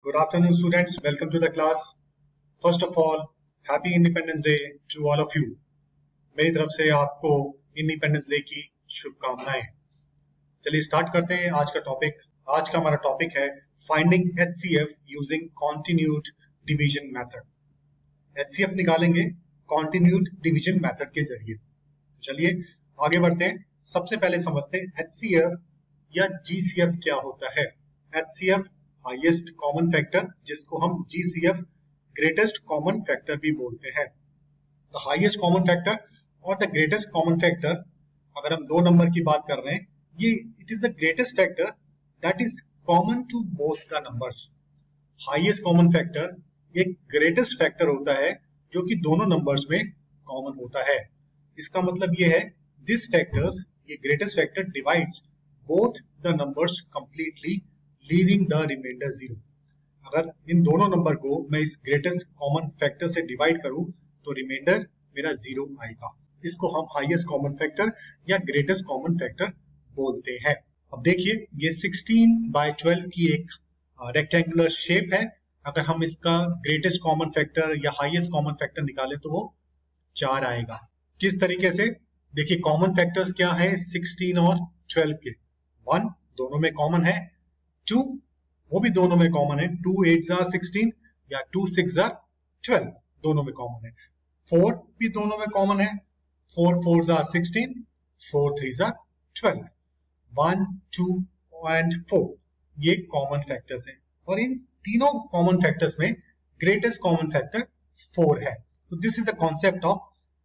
Good afternoon, students. Welcome to the class. First of all, Happy Independence Day to all of you. मेरी तरफ से आपको independence day की शुभकामनाएं। चलिए स्टार्ट करते हैं आज का टॉपिक। आज का हमारा टॉपिक है finding HCF using continued division method. HCF निकालेंगे कॉन्टिन्यूड डिवीजन मेथड के जरिए। चलिए आगे बढ़ते हैं। सबसे पहले समझते हैं एचसीएफ या जीसीएफ क्या होता है। एचसीएफ हाईएस्ट कॉमन फैक्टर, जिसको हम जीसीएफ ग्रेटेस्ट कॉमन फैक्टर भी बोलते हैं। द हाईएस्ट कॉमन फैक्टर और द ग्रेटेस्ट कॉमन फैक्टर, अगर हम दो नंबर की बात कर रहे हैं, ये it is the greatest factor that is common to both the numbers. Highest common factor एक ग्रेटेस्ट फैक्टर होता है जो कि दोनों नंबर्स में कॉमन होता है। इसका मतलब ये है दिस फैक्टर्स, ये greatest factor divides both the numbers completely leaving the remainder zero. अगर इन दोनों नंबर को मैं इस ग्रेटेस्ट कॉमन फैक्टर से डिवाइड करूं तो रिमाइंडर मेरा जीरो आएगा। इसको हम हाईएस्ट कॉमन फैक्टर या ग्रेटेस्ट कॉमन फैक्टर बोलते हैं। अब देखिए ये 16/12 की एक रेक्टेंगुलर शेप है। अगर हम इसका ग्रेटेस्ट कॉमन फैक्टर या हाईएस्ट कॉमन फैक्टर निकालें तो वो 4 आएगा। किस तरीके से? देखिए कॉमन फैक्टर्स क्या है 16 और 12 के। 1 दोनों में कॉमन है, 2 वो भी दोनों में कॉमन है, 2 8 16 या 2 6 12 दोनों में कॉमन है। 4 भी दोनों में कॉमन है, 4 4 16, 4 3 12। 1 2 and 4 ये कॉमन फैक्टर्स हैं और इन तीनों कॉमन फैक्टर्स में ग्रेटेस्ट कॉमन फैक्टर 4 है। तो this is the concept of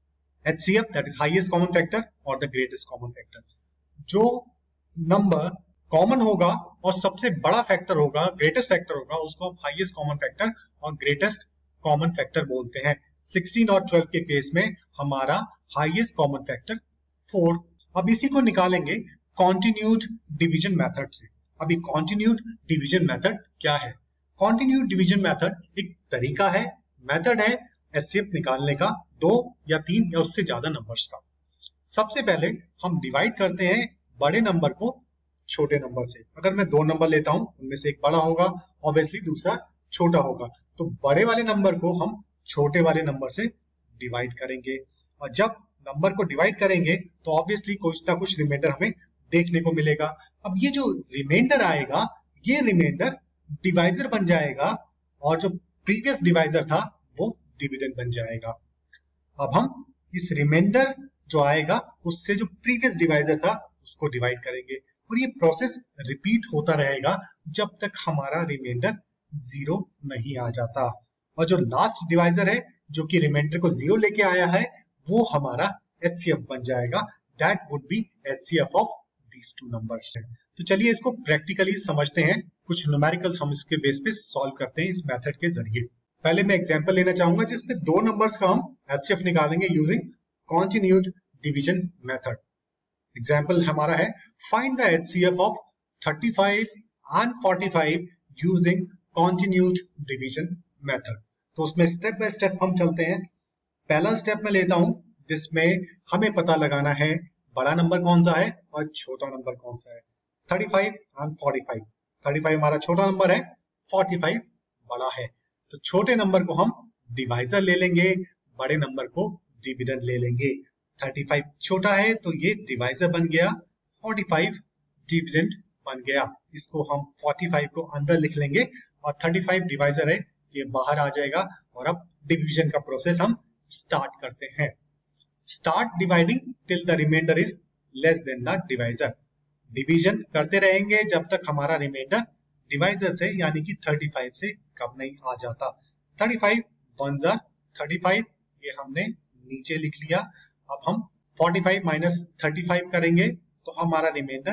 HCF, that is highest common factor और द ग्रेटेस्ट कॉमन फैक्टर। जो नंबर कॉमन होगा और सबसे बड़ा फैक्टर होगा, ग्रेटेस्ट फैक्टर होगा, उसको हम हाईएस्ट कॉमन फैक्टर और ग्रेटेस्ट कॉमन फैक्टर बोलते हैं। 16 और 12 के केस में हमारा हाईएस्ट कॉमन फैक्टर 4। अब इसी को निकालेंगे कॉन्टिन्यूड डिवीजन मेथड से। अभी कॉन्टिन्यूड डिवीजन मेथड क्या है? कॉन्टिन्यूड डिवीजन मेथड एक तरीका है, मेथड है एचसीएफ निकालने का 2 या 3 या उससे ज्यादा नंबर्स का। सबसे पहले हम डिवाइड करते हैं बड़े नंबर को छोटे नंबर से। अगर मैं 2 नंबर लेता हूं, उनमें से एक बड़ा होगा, ऑब्वियसली दूसरा छोटा होगा, तो बड़े वाले नंबर को हम छोटे वाले नंबर से डिवाइड करेंगे। और जब नंबर को डिवाइड करेंगे तो ऑब्वियसली कुछ ना कुछ रिमाइंडर हमें देखने को मिलेगा। अब ये जो रिमाइंडर आएगा, ये रिमाइंडर डिवाइजर बन जाएगा और जो प्रीवियस डिवाइजर था वो डिविडेंड बन जाएगा। अब हम इस रिमाइंडर जो आएगा उससे जो प्रीवियस डिवाइजर था उसको डिवाइड करेंगे और ये प्रोसेस रिपीट होता रहेगा जब तक हमारा रिमाइंडर 0 नहीं आ जाता। और जो लास्ट डिवाइजर है जो कि रिमाइंडर को 0 लेके आया है वो हमारा एचसीएफ बन जाएगा। That would be HCF of these two numbers. तो चलिए इसको प्रैक्टिकली समझते हैं। कुछ न्यूमेरिकल्स हम इसके बेस पे सॉल्व करते हैं इस मेथड के जरिए। पहले मैं एग्जांपल लेना चाहूंगा जिसमें 2 नंबर्स का हम एचसीएफ निकालेंगे using continued division method. Example हमारा है find the HCF of 35 and 45 using continued division method. तो उसमें स्टेप बाय स्टेप हम चलते हैं। पहला स्टेप मैं लेता हूं जिसमें हमें पता लगाना है बड़ा नंबर कौन सा है और छोटा नंबर कौन सा है। 35 and 45। 35 हमारा छोटा नंबर है, 45 बड़ा है। तो छोटे नंबर को हम डिवाइजर ले लेंगे, बड़े नंबर को डिविडेंड ले लेंगे। 35 छोटा है तो ये डिवाइजर बन गया, 45 डिविडेंड बन गया। इसको हम 45 को अंदर लिख लेंगे और 35 डिवाइजर है, ये बाहर आ जाएगा। और अब डिवीजन का प्रोसेस हम स्टार्ट करते हैं। Start dividing till the remainder is less than the divisor. Division करते रहेंगे जब तक हमारा रिमाइंडर डिवाइजर से यानी कि 35 से कम नहीं आ जाता। 35 1 35 ये हमने नीचे लिख लिया। अब हम 45 माइनस 35 करेंगे तो हमारा रिमाइंडर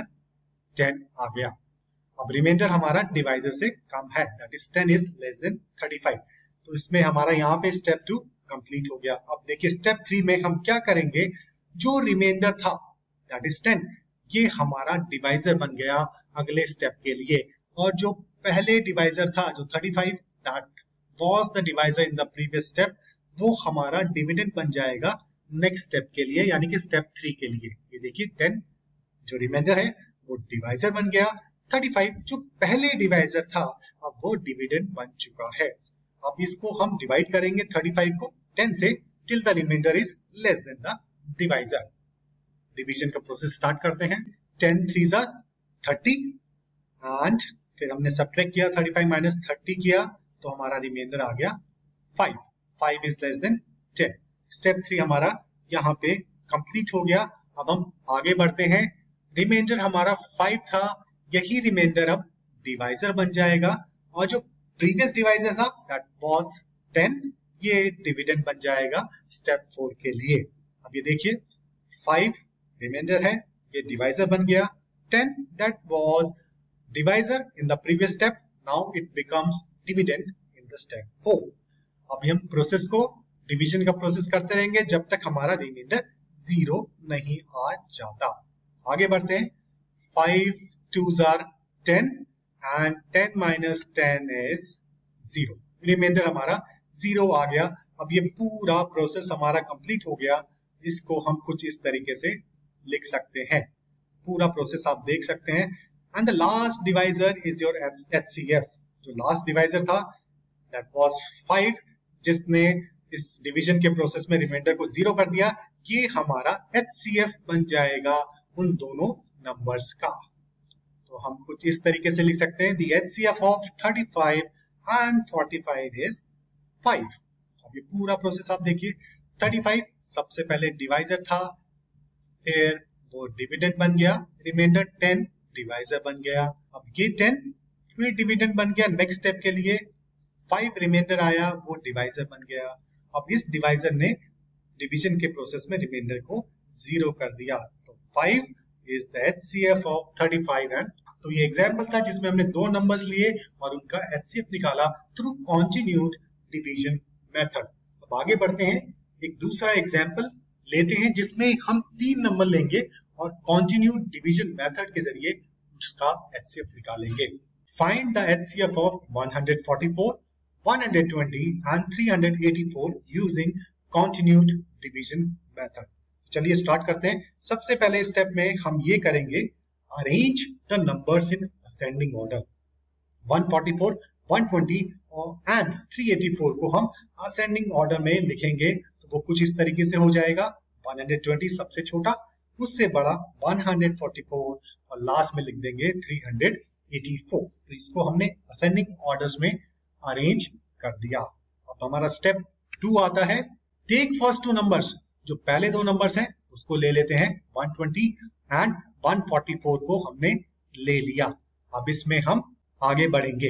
10 आ गया। अब रिमाइंडर हमारा डिवाइजर से कम है, that is 10 is less than 35। तो इसमें हमारा यहाँ पे स्टेप 2 कंप्लीट हो गया। अब देखिए स्टेप 3 में हम क्या करेंगे, जो रिमाइंडर था दैट इज 10, ये हमारा डिवाइजर बन गया अगले स्टेप के लिए। और जो पहले डिवाइजर था जो 35 that was the divisor in the previous step, वो हमारा डिविडेंड बन जाएगा नेक्स्ट स्टेप के लिए यानी कि स्टेप 3 के लिए। ये देखिए 10 जो रिमाइंडर है वो डिवाइजर बन गया, 35 जो पहले डिवाइजर था अब वो डिविडेंड बन चुका है। अब इसको हम डिवाइड करेंगे 35 को 10 से till the remainder is less than the divisor. Division का प्रोसेस स्टार्ट करते हैं। 10 3 जा 30 एंड फिर हमने सब्ट्रैक्ट किया 35 माइनस 30 किया तो हमारा रिमाइंडर आ गया 5। 5 इज लेस देन 10। स्टेप 3 हमारा यहाँ पे कंप्लीट हो गया। अब हम आगे बढ़ते हैं। रिमाइंडर हमारा 5 था, यही रिमाइंडर अब डिवाइजर बन जाएगा और जो प्रीवियस डिवाइजर था दैट वाज 10 ये डिविडेंड बन जाएगा स्टेप 4 के लिए। अब ये देखिए 5 रिमाइंडर है, ये डिवाइजर बन गया। 10 that was divisor in the previous step, now it becomes dividend in the step 4। अब हम प्रोसेस को डिवीजन का प्रोसेस करते रहेंगे जब तक हमारा रिमाइंडर 0 नहीं आ जाता। आगे बढ़ते हैं। 5 2s are 10 and 10 minus 10 is 0। Remainder हमारा 0 आ गया। अब ये पूरा प्रोसेस हमारा कंप्लीट हो गया। इसको हम कुछ इस तरीके से लिख सकते हैं। पूरा प्रोसेस आप देख सकते हैं। And the last divisor is your HCF। जो लास्ट डिवाइजर था दैट वाज 5 जिसने इस डिवीजन के प्रोसेस में रिमाइंडर को 0 कर दिया, ये हमारा HCF बन जाएगा उन दोनों नंबर्स का। तो हम कुछ इस तरीके से लिख सकते हैं the HCF of 35 and 45 is 5। अब ये पूरा प्रोसेस आप देखिए। 35 सबसे पहले डिवाइजर था, फिर वो डिविडेंड बन गया। रिमाइंडर 10 डिवाइजर बन गया। अब ये 10 फिर डिविडेंड बन गया। नेक्स्ट स्टेप के लिए 5 रिमाइंडर आया, वो डिवाइजर बन गया। अब इस डिवाइजर ने डिवीजन के प्रोसेस में रिमाइंडर को 0 कर दिया। तो 5 is the HCF of 35 and तो ये एग्जांपल था जिसमें हमने दो नंबर्स लिए और उनका HCF निकाला थ्रू कॉन्टिन्यूड डिवीजन मेथड। अब आगे बढ़ते हैं। एक दूसरा एग्जांपल लेते हैं जिसमें हम 3 नंबर लेंगे और कॉन्टिन्यूड डिवीजन मेथड के जरिए उसका HCF निकालेंगे। Find the HCF of 144, 120 and 384 using continued division method। चलिए स्टार्ट करते हैं। सबसे पहले स्टेप में हम ये करेंगे arrange the numbers in ascending order. 144, 120 and 384 को हम असेंडिंग ऑर्डर में लिखेंगे तो वो कुछ इस तरीके से हो जाएगा। 120 सबसे छोटा, उससे बड़ा 144 और लास्ट में लिख देंगे 384। तो इसको हमने असेंडिंग ऑर्डर्स में अरेंज कर दिया। अब हमारा स्टेप 2 आता है। टेक फर्स्ट 2 नंबर्स, जो पहले 2 नंबर्स हैं उसको ले लेते हैं। 120 एंड 144 को हमने ले लिया। अब इसमें हम आगे बढ़ेंगे।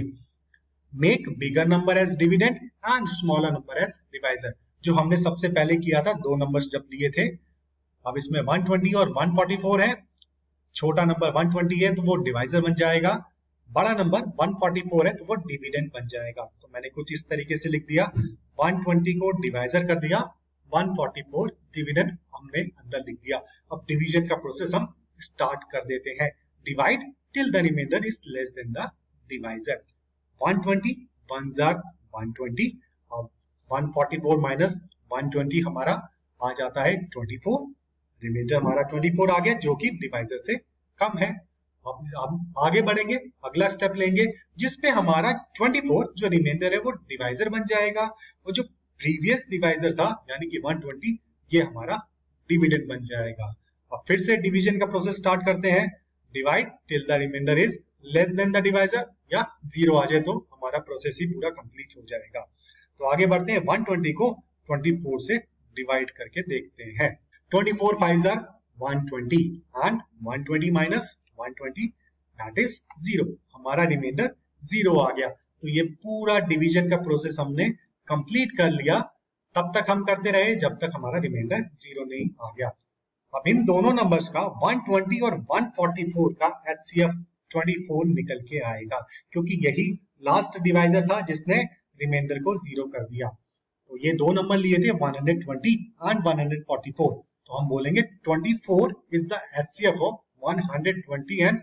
Make bigger number as dividend and smaller number as divisor, जो हमने सबसे पहले किया था 2 नंबर्स जब लिए थे। अब इसमें 120 और 144 है। छोटा नंबर 120 है तो वो डिवाइजर बन जाएगा, बड़ा नंबर 144 है तो वो डिविडेंड बन जाएगा। तो मैंने कुछ इस तरीके से लिख दिया। 120 को डिवाइजर कर दिया, 144 डिविडेंड हमने अंदर लिख दिया। अब डिवीजन का प्रोसेस हम स्टार्ट कर देते हैं। Divide till the remainder is less than the divisor. 120 1s are 120। अब 144 माइनस 120 हमारा आ जाता है 24। रिमाइंडर हमारा 24 आ गया जो कि डिवाइजर से कम है। अब हम आगे बढ़ेंगे, अगला स्टेप लेंगे जिसपे हमारा 24 जो रिमाइंडर है वो डिवाइजर बन जाएगा और जो प्रीवियस डिवाइजर था यानी कि 120 ये हमारा डिविडेंड बन जाएगा। अब फिर से डिवीजन का प्रोसेस स्टार्ट करते हैं। Divide till the remainder is less than the divisor या 0 आ जाए तो हमारा प्रोसेस ही पूरा कंप्लीट हो जाएगा। तो आगे बढ़ते हैं। 120 को 24 से डिवाइड करके देखते हैं। 24 5s are 120 and 120 minus 120 that is 0। हमारा रिमाइंडर 0 आ गया। तो ये पूरा डिवीजन का प्रोसेस हमने कंप्लीट कर लिया। तब तक हम करते रहे जब तक हमारा रिमाइंडर 0 नहीं आ गया। अब इन दोनों नंबर्स का 120 और 144 का HCF 24 निकल के आएगा क्योंकि यही लास्ट डिवाइजर था जिसने रिमाइंडर को 0 कर दिया। तो ये 2 नंबर लिए थे 120 एंड 144। तो हम बोलेंगे 24 is the HCF of 120 and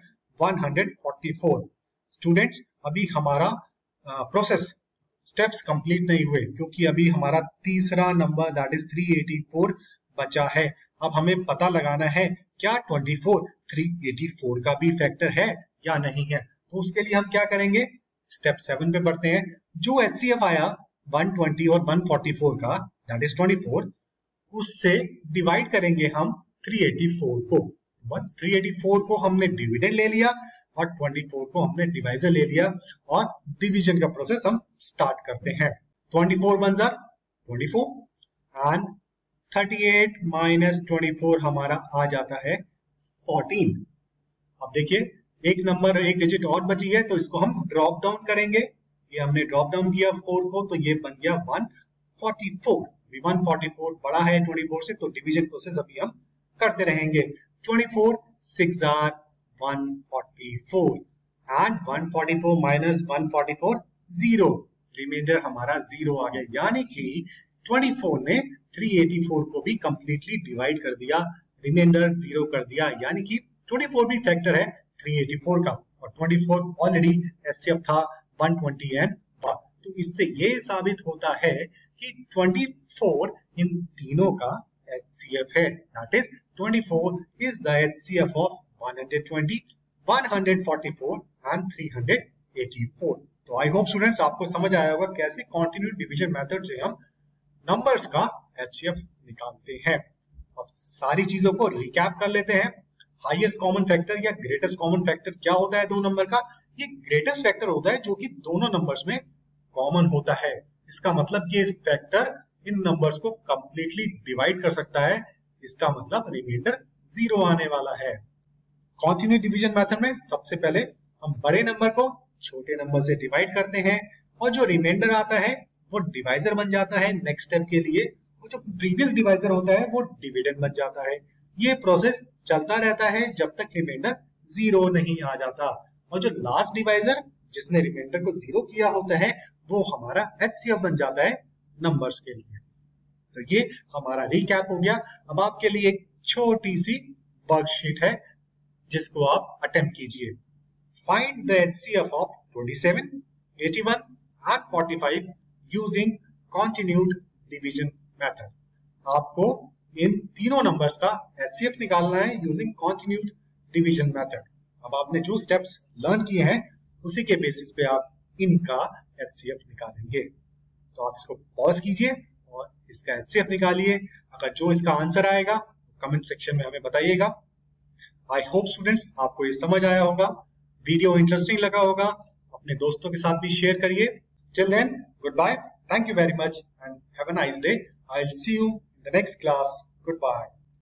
144। Students अभी हमारा प्रोसेस स्टेप्स कंप्लीट नहीं हुए क्योंकि अभी हमारा तीसरा नंबर दैट इज 384 बचा है। अब हमें पता लगाना है क्या 24 384 का भी फैक्टर है या नहीं है। तो उसके लिए हम क्या करेंगे, स्टेप 7 पे बढ़ते हैं। जो HCF आया 120 और 144 का, दैट इज 24, उससे डिवाइड करेंगे हम 384 को। बस 384 को हमने डिविडेंड ले लिया और 24 को हमने डिवाइजर ले लिया और डिवीजन का प्रोसेस हम स्टार्ट करते हैं। 24 1 जार 24 एंड 38 माइनस 24 हमारा आ जाता है 14। अब देखिए एक नंबर, एक डिजिट और बची है, तो इसको हम ड्रॉप डाउन करेंगे। ये हमने ड्रॉप डाउन किया 4 को, तो ये बन गया 144। 144 बड़ा है 24 से, तो डिवीजन प्रोसेस अभी हम करते रहेंगे। 24 6 जार 144 एंड 144 माइनस 144 0, रिमाइंडर हमारा 0 आ गया। यानी कि 24 ने 384 को भी कंप्लीटली डिवाइड कर दिया, रिमाइंडर 0 कर दिया। यानी कि 24 भी फैक्टर है 384 का, और 24 ऑलरेडी HCF था 120 एंड 1। तो इससे ये साबित होता है कि 24 इन तीनों का HCF है। That is 24 is the HCF of 120, 144 and 384। तो आई होप स्टूडेंट्स आपको समझ आया होगा कैसे कॉन्टिन्यूड डिवीजन मेथड से हम नंबर्स का HCF निकालते हैं। अब सारी चीजों को रिकैप कर लेते हैं। हाईएस्ट कॉमन फैक्टर या ग्रेटेस्ट कॉमन फैक्टर क्या होता है दो नंबर का? ये ग्रेटेस्ट फैक्टर होता है जो कि दोनों नंबर्स में कॉमन होता है। इसका मतलब कि फैक्टर इन नंबर्स को कंप्लीटली डिवाइड कर सकता है। इसका मतलब रिमाइंडर 0 आने वाला है। कॉन्टिन्यूड डिवीजन मेथड में सबसे पहले हम बड़े नंबर को छोटे नंबर से डिवाइड करते हैं और जो रिमाइंडर आता है वो डिवाइजर बन जाता है नेक्स्ट स्टेप के लिए। और जो प्रीवियस डिवाइजर होता है वो डिविडेंड बन जाता है। ये प्रोसेस चलता रहता है जब तक रिमाइंडर 0 नहीं आ जाता। और जो लास्ट डिवाइजर जिसने रिमाइंडर को 0 किया होता है वो हमारा HCF बन जाता है नंबर्स के लिए। तो ये हमारा रिकैप हो गया। अब आपके लिए एक छोटी सी वर्कशीट है जिसको आप अटेम्प्ट कीजिए। Find the HCF of 27, 81 and 45 using continued division method. आपको इन तीनों नंबर्स का HCF निकालना है यूजिंग कॉन्टिन्यूड डिवीजन मेथड। अब आपने जो स्टेप्स लर्न किए हैं उसी के बेसिस पे आप इनका HCF निकालेंगे। तो आप इसको पॉज कीजिए और इसका HCF निकालिए। अगर जो इसका आंसर आएगा कमेंट सेक्शन में हमें बताइएगा। आई होप स्टूडेंट्स आपको ये समझ आया होगा, वीडियो इंटरेस्टिंग लगा होगा, अपने दोस्तों के साथ भी शेयर करिए। Till then goodbye, thank you very much and have a nice day. I will see you in the next class. Good bye.